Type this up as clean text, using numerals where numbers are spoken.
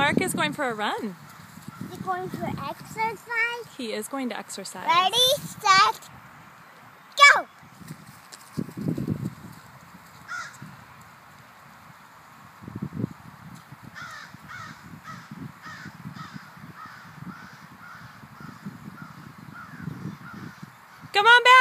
Mark is going for a run. He's going for exercise. He is going to exercise. Ready, set, go! Come on back.